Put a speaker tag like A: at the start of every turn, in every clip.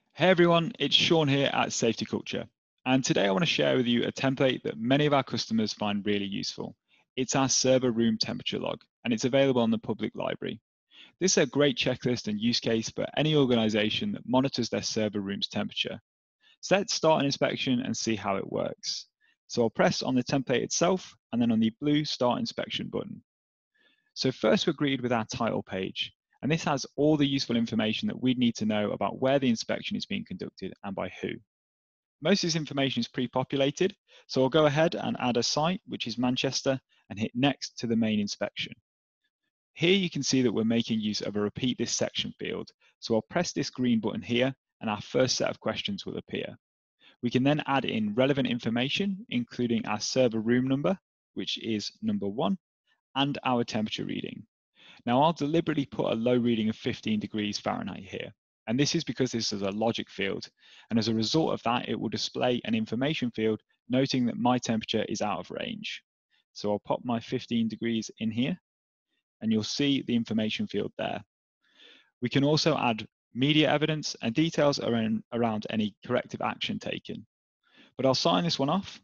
A: Hey everyone, it's Sean here at SafetyCulture. And today I want to share with you a template that many of our customers find really useful. It's our server room temperature log, and it's available on the public library. This is a great checklist and use case for any organization that monitors their server room's temperature. So let's start an inspection and see how it works. So I'll press on the template itself and then on the blue Start Inspection button. So first we're greeted with our title page, and this has all the useful information that we'd need to know about where the inspection is being conducted and by who. Most of this information is pre-populated, so I'll go ahead and add a site, which is Manchester, and hit next to the main inspection. Here you can see that we're making use of a repeat this section field, so I'll press this green button here and our first set of questions will appear. We can then add in relevant information, including our server room number, which is number 1, and our temperature reading. Now I'll deliberately put a low reading of 15 degrees Fahrenheit here. And this is because this is a logic field. And as a result of that, it will display an information field noting that my temperature is out of range. So I'll pop my 15 degrees in here and you'll see the information field there. We can also add media evidence and details around any corrective action taken. But I'll sign this one off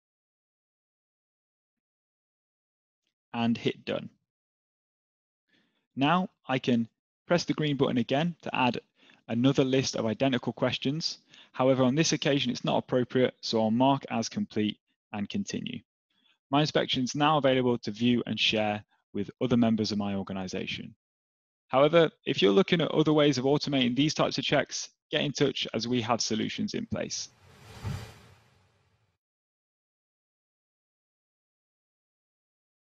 A: and hit done. Now I can press the green button again to add another list of identical questions. However, on this occasion, it's not appropriate, so I'll mark as complete and continue. My inspection is now available to view and share with other members of my organization. However, if you're looking at other ways of automating these types of checks, get in touch as we have solutions in place.